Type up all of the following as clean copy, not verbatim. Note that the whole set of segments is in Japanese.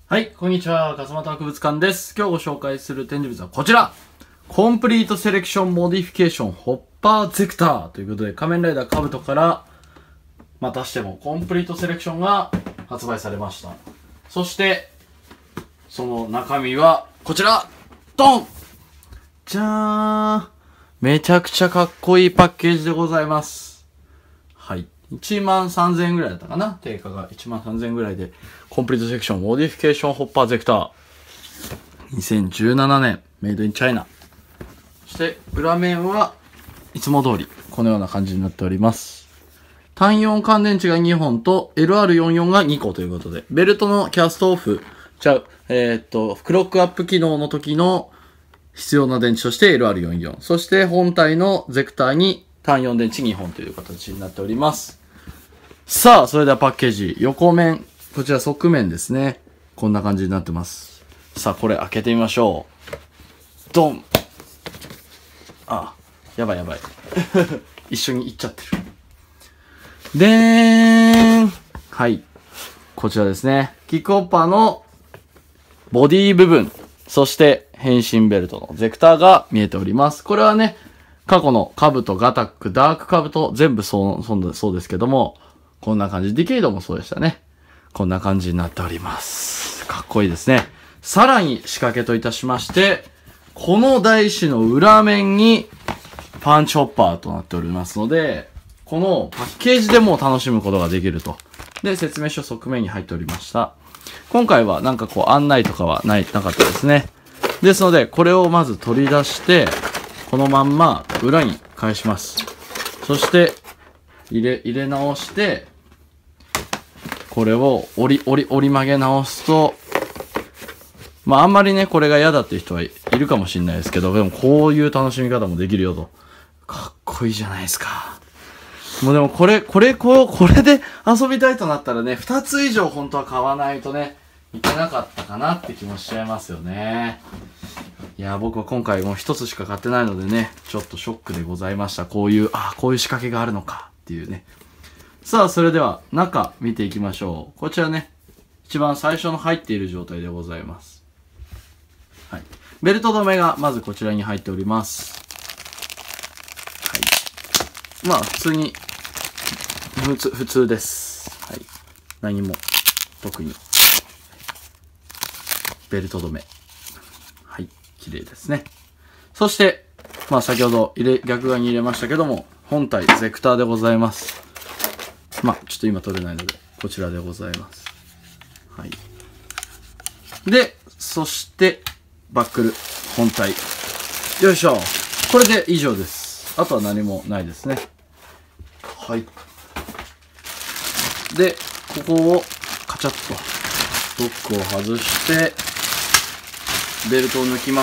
はい、こんにちは。勝俣博物館です。今日ご紹介する展示物はこちら。コンプリートセレクションモディフィケーションホッパーゼクターということで、仮面ライダーカブトからまたしてもコンプリートセレクションが発売されました。そして、その中身はこちらドンじゃーん、めちゃくちゃかっこいいパッケージでございます。はい。13,000円ぐらいだったかな、定価が13,000円ぐらいで、コンプリートセレクションモディフィケーションホッパーゼクター。2017年、メイドインチャイナ。そして、裏面はいつも通り、このような感じになっております。単4乾電池が2本と LR44 が2個ということで、ベルトのキャストオフ、クロックアップ機能の時の必要な電池として LR44。そして本体のゼクターに単4電池2本という形になっております。さあ、それではパッケージ。横面。こちら側面ですね。こんな感じになってます。さあ、これ開けてみましょう。ドン。あ、やばい。一緒にいっちゃってる。でーん。はい。こちらですね。キックホッパーのボディ部分。そして変身ベルトのゼクターが見えております。これはね、過去のカブト、ガタック、ダークカブト、全部そうですけども、こんな感じ。ディケイドもそうでしたね。こんな感じになっております。かっこいいですね。さらに仕掛けといたしまして、この台紙の裏面にパンチホッパーとなっておりますので、このパッケージでも楽しむことができると。で、説明書側面に入っておりました。今回はなんかこう案内とかはなかったですね。ですので、これをまず取り出して、このまんま裏に返します。そして、入れ直して、これを折り曲げ直すと、まああんまりね、これが嫌だっていう人はいるかもしれないですけど、でもこういう楽しみ方もできるよと。かっこいいじゃないですか。もうでもこれで遊びたいとなったらね、2つ以上本当は買わないとね、いけなかったかなって気もしちゃいますよね。いや、僕は今回もう1つしか買ってないのでね、ちょっとショックでございました。こういう仕掛けがあるのかっていうね。さあ、それでは中見ていきましょう。こちらね、一番最初の入っている状態でございます。はい。ベルト止めがまずこちらに入っております。はい。まあ、普通です。はい。何も、特に。ベルト止め。はい。綺麗ですね。そして、まあ先ほど逆側に入れましたけども、本体ゼクターでございます。まあ、ちょっと今取れないので、こちらでございます。はい。で、そして、バックル、本体。よいしょ。これで以上です。あとは何もないですね。はい。で、ここをカチャッと、ロックを外して、ベルトを抜きます。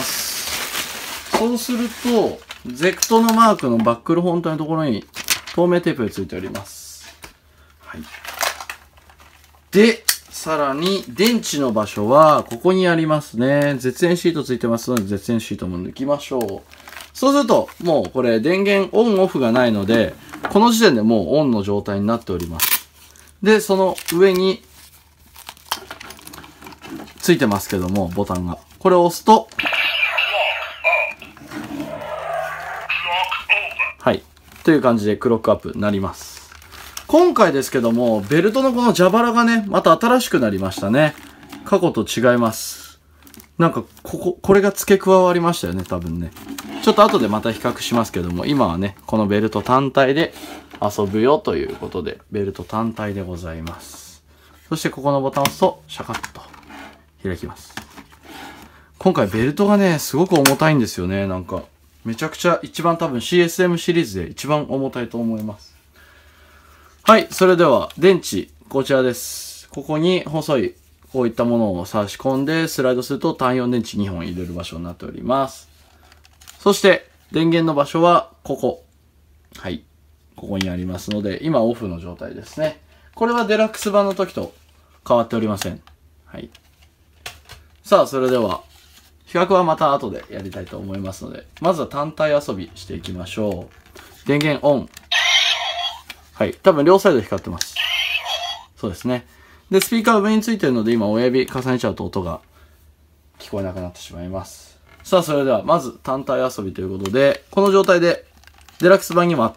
そうすると、ゼクトのマークのバックル本体のところに透明テープがついております。はい。で、さらに、電池の場所は、ここにありますね。絶縁シートついてますので、絶縁シートも抜きましょう。そうすると、もうこれ、電源オンオフがないので、この時点でもうオンの状態になっております。で、その上に、ついてますけども、ボタンが。これを押すと、はい。という感じでクロックアップになります。今回ですけども、ベルトのこの蛇腹がね、また新しくなりましたね。過去と違います。なんか、これが付け加わりましたよね、多分ね。ちょっと後でまた比較しますけども、今はね、このベルト単体で遊ぶよということで、ベルト単体でございます。そしてここのボタンを押すと、シャカッと開きます。今回ベルトがね、すごく重たいんですよね、なんか。めちゃくちゃ一番多分 CSM シリーズで一番重たいと思います。はい、それでは電池、こちらです。ここに細い、こういったものを差し込んでスライドすると単4電池2本入れる場所になっております。そして、電源の場所はここ。はい。ここにありますので、今オフの状態ですね。これはデラックス版の時と変わっておりません。はい。さあ、それでは、比較はまた後でやりたいと思いますので、まずは単体遊びしていきましょう。電源オン。はい。多分両サイド光ってます。そうですね。 で、スピーカー上についてるので、今親指重ねちゃうと音が聞こえなくなってしまいます。さあ、それでは、まず単体遊びということで、この状態で、デラックス版にもあった、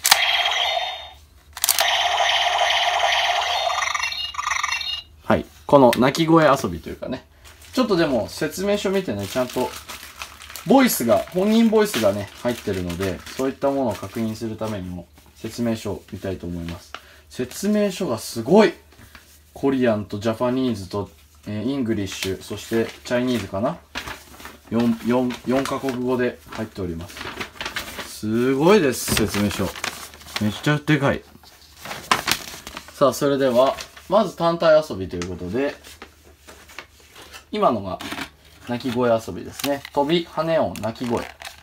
はい。この鳴き声遊びというかね。ちょっとでも説明書見てね、ちゃんと、本人ボイスがね、入ってるので、そういったものを確認するためにも、説明書を見たいと思います。説明書がすごい！コリアンとジャパニーズと、イングリッシュ、そしてチャイニーズかな？ 4カ国語で入っております。すごいです、説明書。めっちゃでかい。さあ、それでは、まず単体遊びということで、今のが鳴き声遊びですね。飛び、羽音、鳴き声。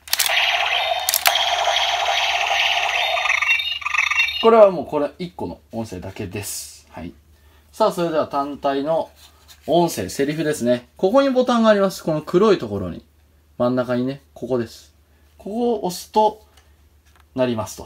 これはもう1個の音声だけです。はい。さあ、それでは単体の音声、セリフですね。ここにボタンがあります。この黒いところに。真ん中にね、ここです。ここを押すと、なりますと。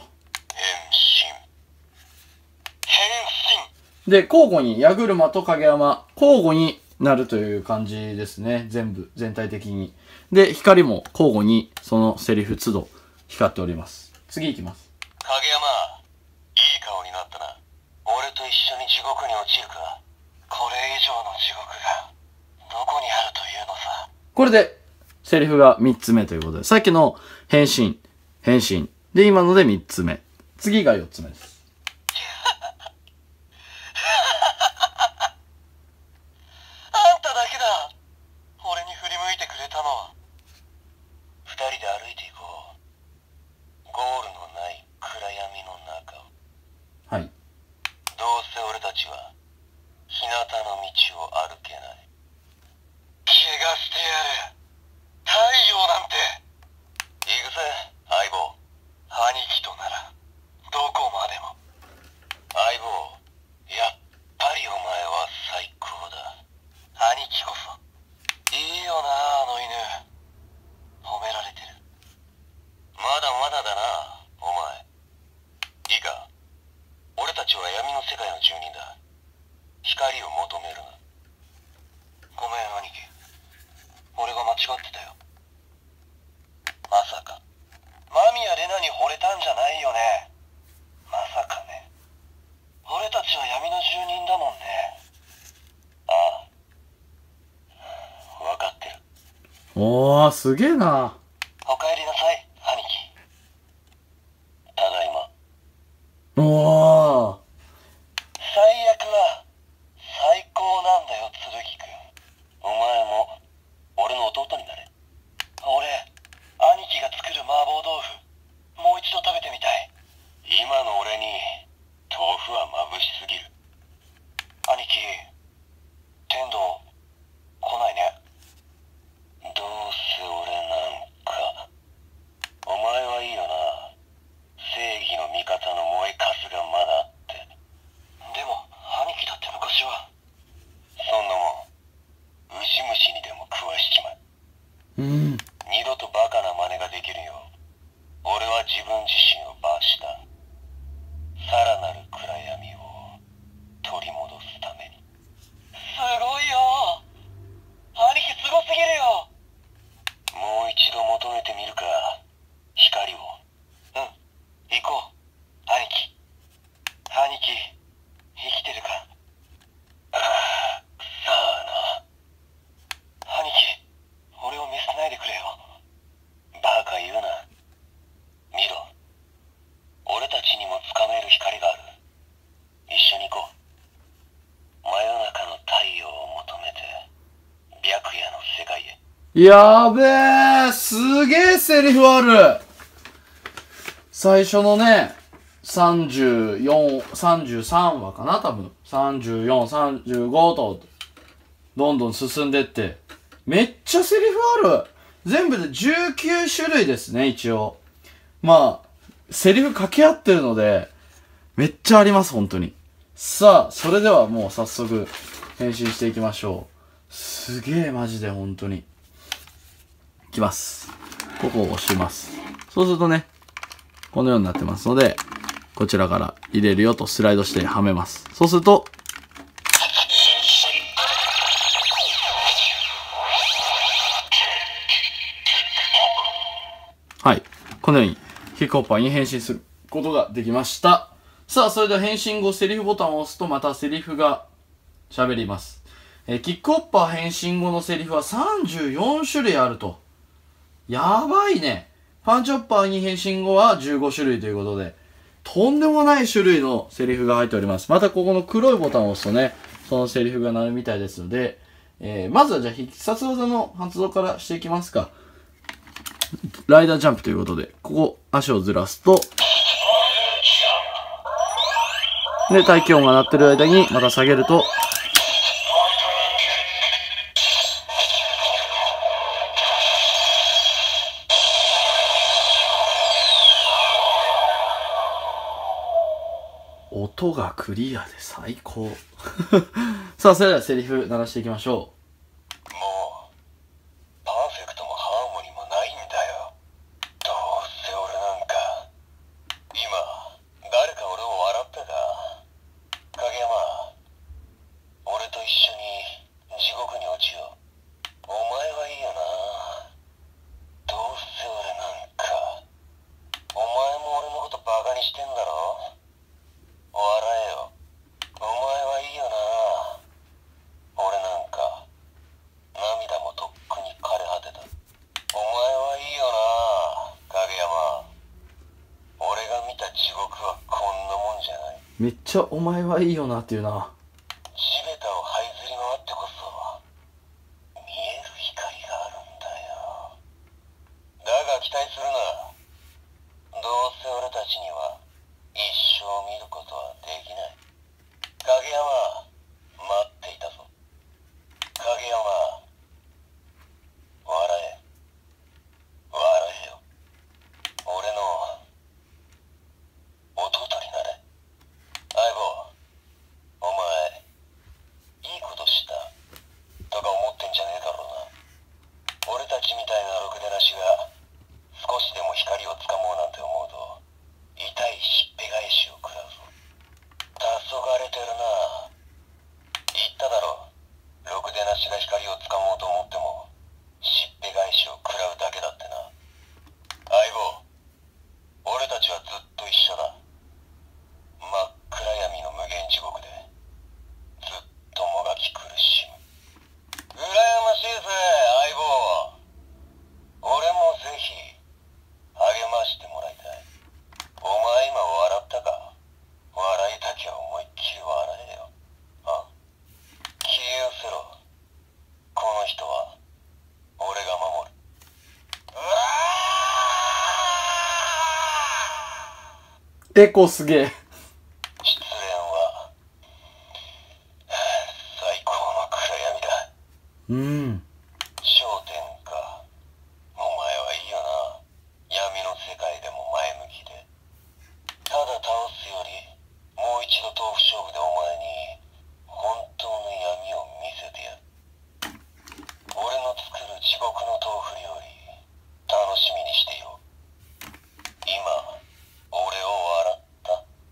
で、交互に、矢車と影山、交互になるという感じですね。全体的に。で、光も交互に、そのセリフ都度、光っております。次行きます。 影山、いい顔になったな。俺と一緒に地獄に落ちるか。これ以上の地獄が、どこにあるというのさ。 これで、セリフが3つ目ということで、さっきの変身。で、今ので3つ目。次が4つ目です。 あんただけだ。俺に振り向いてくれたのは。二人で歩いていこう。ゴールのない暗闇の中を。 はい。 どうせ俺たちは、日向の道を歩けない。怪我してやる。太陽なんて。行くぜ、相棒。兄貴となら、どこまでも。相棒、やっぱりお前は最高だ。兄貴こそ。いいよな、あの犬。褒められてる。まだまだだな、お前。いいか。俺たちは闇の世界の住人だ。光を求めるな。ごめん、兄貴。俺が間違ってたよ。まさか、間宮レナに惚れたんじゃないよね。まさかね。俺たちは闇の住人だもんね。ああ。わかってる。 おー、すげえな。 お帰りなさい、兄貴。ただいま。 おー。 最悪は、最高なんだよ、剣くん。お前も、俺の弟になれ。俺、兄貴が作る麻婆豆腐、もう一度食べてみたい。今の俺に、豆腐は眩しすぎる。兄貴、天童、来ないね。どうせ俺なんか。お前はいいよな。正義の味方の燃えかすがまだあって。でも、兄貴だって昔は。そんなもん、ウジ虫にでも食わしちまう。二度とバカな真似ができるよ。俺は自分自身を罰した。さらなる暗闇を取り戻すために。すごいよ。兄貴すごすぎるよ。もう一度求めてみるか。光を。うん、行こう。兄貴。兄貴、生きてるか。ああ、さあな。兄貴、俺を見捨てないでくれよ。バカ言うな。見ろ。俺たちにもつかめる光がある。一緒に行こう。真夜中の太陽を求めて、白夜の世界へ。 やべえ、すげえセリフある。最初のね、34、33話かな多分。34、35と、どんどん進んでって、めっちゃセリフある。全部で19種類ですね、一応。まあ、セリフ掛け合ってるので、めっちゃあります、本当に。さあ、それではもう早速、変身していきましょう。すげえ、マジで、本当に。いきます。ここを押します。そうするとね、このようになってますので、こちらから入れるよとスライドしてはめます。そうすると、 このようにキックホッパーに変身することができました。さあ、それでは変身後セリフボタンを押すとまたセリフが喋ります。キックホッパー変身後のセリフは34種類あると。やばいね。パンチホッパーに変身後は15種類ということで、とんでもない種類のセリフが入っております。またここの黒いボタンを押すとね、そのセリフが鳴るみたいですので、まずはじゃあ必殺技の発動からしていきますか。ライダージャンプということで、ここ足をずらすと、で、大気音が鳴ってる間にまた下げると、音がクリアで最高。さあ、それではセリフ鳴らしていきましょう。 もうパーフェクトもハーモニーもないんだよ。どうせ俺なんか今誰か俺を笑ったか。影山、俺と一緒に地獄に落ちよう。お前はいいよな。どうせ俺なんかお前も俺のことバカにしてんだろ。笑えよ。お前はいいよな。俺なんか涙もとっくに枯れ果てた。お前はいいよな、影山。俺が見た地獄はこんなもんじゃない。 めっちゃお前はいいよなっていうな。 地べたを這いずり回ってこそ見える光があるんだよ。だが期待するな。どうせ俺たちには一生見ることはできない。影山、待っていたぞ。影山、笑え。笑えよ。俺の弟になれ。相棒、お前いいことしたとか思ってんじゃねえだろうな。俺たちみたいなろくでなしが少しでも光をつかもうなんて思うと痛いしっぺ返しを食らうぞ。黄昏てるな。言っただろ。ろくでなしが光をつかもうと思ってもしっぺ返しを食らうだけだってな。相棒、俺たちはずっと一緒だ。真っ暗闇の無限地獄でずっともがき苦しむ。羨ましいぜ、相棒。俺もぜひ励ましてもらいたい。お前今笑ったか。笑いたきゃ思いっきり笑えよ。あ？消え失せろ。この人は俺が守る。 エコすげえ。 失恋は最高の暗闇だ。焦点か。お前はいいよな。闇の世界でも前向きで。ただ倒すよりもう一度豆腐勝負でお前に本当の闇を見せてやる。俺の作る地獄の豆腐料理楽しみにしてよ。今俺を笑った。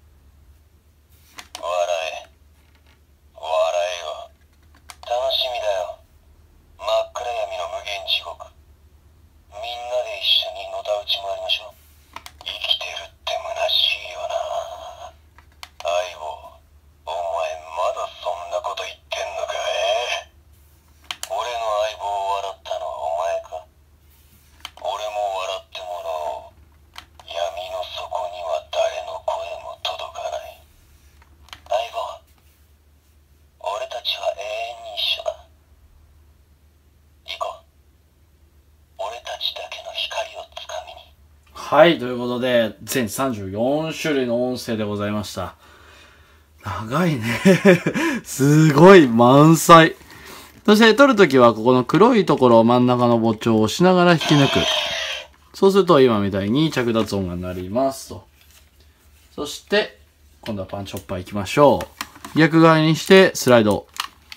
笑え。笑えよ。楽しみだよ。真っ暗闇の無限地獄。みんなで一緒にのたうち回りましょう。生きてるって虚しいよな。相棒、お前まだそんなこと言ってんのか。俺の相棒を笑ったのはお前か。俺も笑ってもらおう。闇の底には誰の声も届かない。相棒、俺たちは永遠に一緒だ。行こう。俺たちだけの光をつかみに。 はい、ということで、全34種類の音声でございました。長いね。すごい満載。そして撮るときはここの黒いところを真ん中のボッチを押しながら引き抜く。そうすると今みたいに着脱音が鳴りますと。そして、今度はパンチホッパー行きましょう。逆側にしてスライド。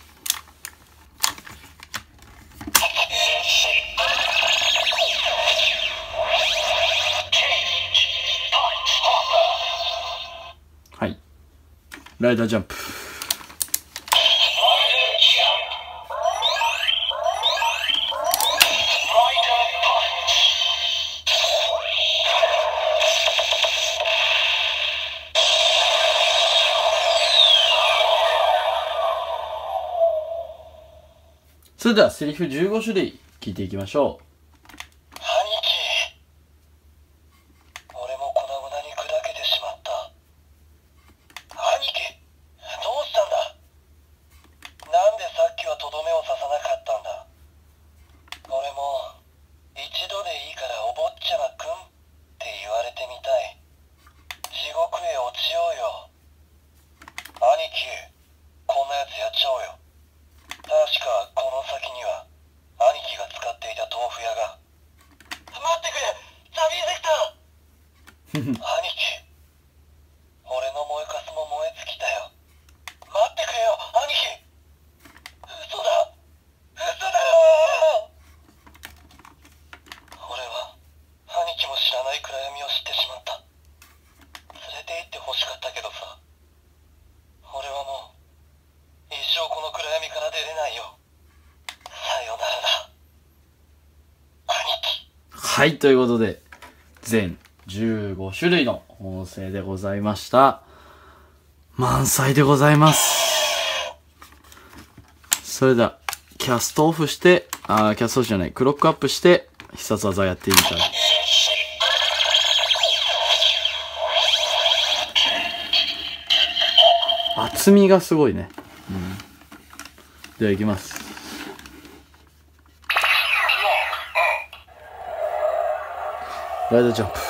はい。ライダージャンプ。 それではセリフ15種類聞いていきましょう。 兄貴、俺も粉々に砕けてしまった。兄貴、どうしたんだ。なんでさっきはとどめを刺さなかったんだ。俺も一度でいいからお坊ちゃまくんって言われてみたい。地獄へ落ちようよ。兄貴、こんなやつやっちゃおうよ。確かこの先には兄貴が使っていた豆腐屋が。待ってくれ、ザビーゼクター。兄貴、俺の燃えかすも燃え尽きたよ。待ってくれよ、兄貴。嘘だ、嘘だよ。俺は兄貴も知らない暗闇を知ってしまった。連れて行ってほしかったけどさ、俺はもう一生この暗闇から出れないよ。さよならだ、兄貴。 はい、ということで、全15種類の音声でございました。満載でございます。それでは、キャストオフして、キャストオフじゃない、クロックアップして、必殺技やってみたい。厚みがすごいね。では行きます。ライドジャンプ。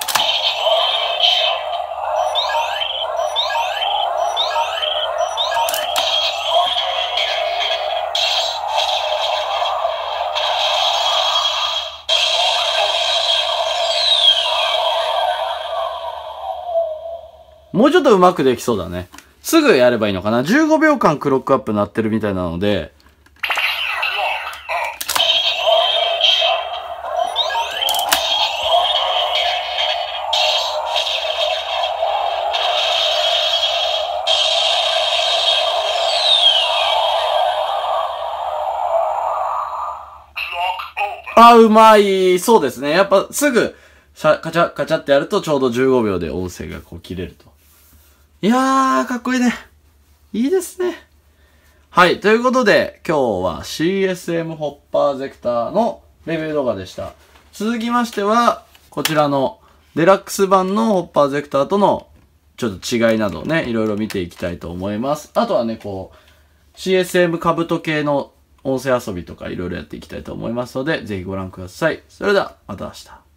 もうちょっと上手くできそうだね。すぐやればいいのかな。15秒間クロックアップなってるみたいなので、うまい。そうですね。やっぱすぐ、カチャカチャってやるとちょうど15秒で音声がこう切れると。いやー、かっこいいね。いいですね。はい。ということで、今日は CSM ホッパーゼクターのレビュー動画でした。続きましては、こちらのデラックス版のホッパーゼクターとのちょっと違いなどをね、いろいろ見ていきたいと思います。あとはね、こう、CSM 兜系の音声遊びとかいろいろやっていきたいと思いますので、ぜひご覧ください。それでは、また明日。